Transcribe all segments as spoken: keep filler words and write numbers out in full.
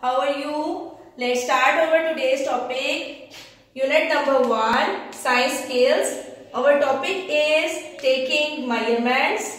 How are you? Let's start our today's topic. Unit number one, science skills. Our topic is taking measurements.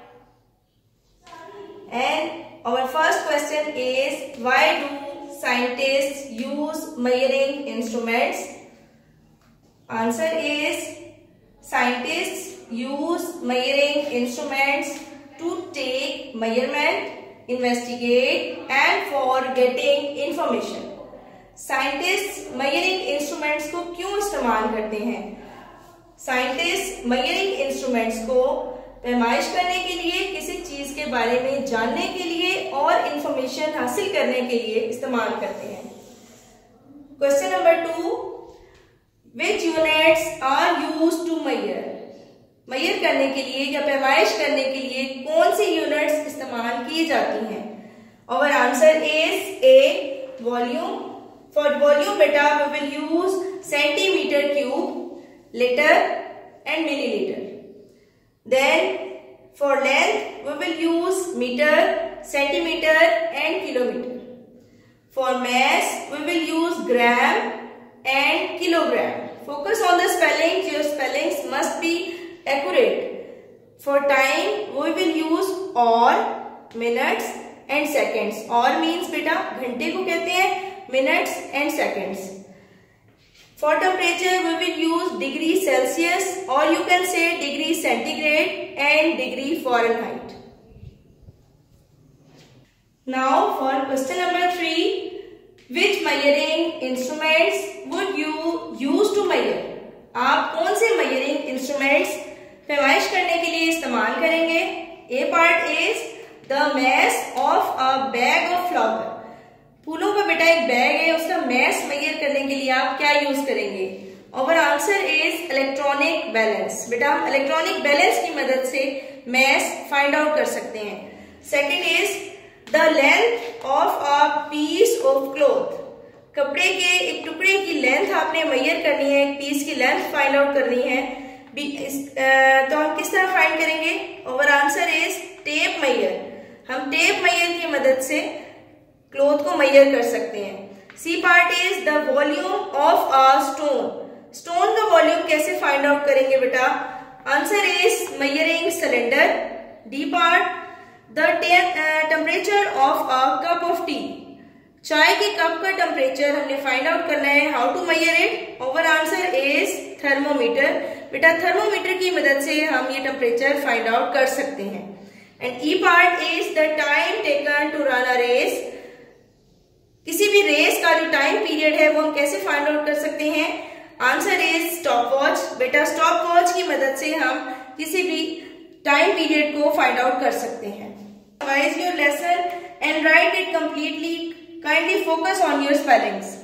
And our first question is, why do scientists use measuring instruments? Answer is, scientists use measuring instruments to take measurement, investigate and for getting information. Scientist measuring instruments को क्यों इस्तेमाल करते हैं? Scientist measuring instruments को पैमाइश करने के लिए, किसी चीज के बारे में जानने के लिए और इंफॉर्मेशन हासिल करने के लिए इस्तेमाल करते हैं. Question number two, which units are used to measure? Measure करने के लिए या पैमाइश करने के लिए कौन सी यूनिट्स इस्तेमाल की जाती हैं? और answer is a, volume. For volume बेटा we will use centimetre cube, litre and millilitre. Then for length we will use metre, centimetre and kilometre. For mass we will use gram and kilogram. Focus on the spellings. Your spellings must be accurate. For time we will use hour, minutes and seconds. Hour means बेटा घंटे को कहते हैं, minutes and seconds. For temperature we will use degree Celsius or you can say degree centigrade and degree Fahrenheit. Now for question number three, which measuring instruments would you use to measure? आप कौन से measuring instruments पैमाइश करने के लिए इस्तेमाल करेंगे? A part is the mass of a bag of flower. फूलों का बेटा एक बैग है, उसका mass measure करने के लिए आप क्या यूज करेंगे? और आंसर इज इलेक्ट्रॉनिक बैलेंस. बेटा हम इलेक्ट्रॉनिक बैलेंस की मदद से mass फाइंड आउट कर सकते हैं. Second is the length of a piece of cloth. कपड़े के एक टुकड़े की लेंथ आपने मेजर करनी है, एक पीस की लेंथ फाइंड आउट करनी है. तो हम किस तरह फाइंड करेंगे? और आंसर इज टेप मेजर. हम टेप मेजर की मदद से क्लॉथ को मेजर कर सकते हैं. C part is the volume of a stone. Stone का वॉल्यूम कैसे फाइंड आउट करेंगे बेटा? Answer is measuring cylinder. D part the temperature of a cup of tea. चाय के कप का टेम्परेचर हमने फाइंड आउट करना है. How to measure it? और आंसर इज थर्मोमीटर. बेटा थर्मोमीटर की मदद से हम ये टेम्परेचर फाइंड आउट कर सकते हैं. And E part is the time taken to run a race. किसी भी रेस का जो टाइम पीरियड है वो हम कैसे फाइंड आउट कर सकते हैं? Answer is stopwatch. बेटा स्टॉप वॉच की मदद से हम किसी भी टाइम पीरियड को फाइंड आउट कर सकते हैं. Revise your lesson and write it completely. Kindly focus on your spellings.